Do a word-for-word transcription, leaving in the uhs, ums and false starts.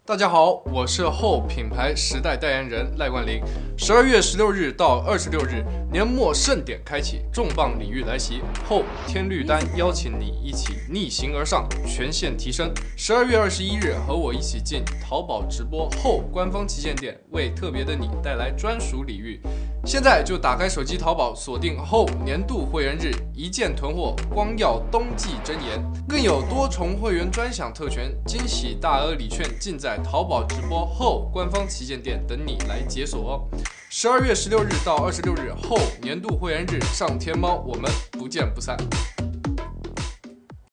大家好，我是后品牌时代代言人赖冠霖。十二月十六日到二十六日，年末盛典开启，重磅礼遇来袭。后天绿丹邀请你一起逆行而上，全线提升。十二月二十一日，和我一起进淘宝直播后官方旗舰店，为特别的你带来专属礼遇。现在就打开手机淘宝，锁定后年度会员日，一键囤货，光耀冬季真言，更有多重会员专享特权，惊喜大额礼券尽在淘宝直播后官方旗舰店等你来解锁哦。十二月十六日到二十六日后年度会员日上天猫，我们不见不散。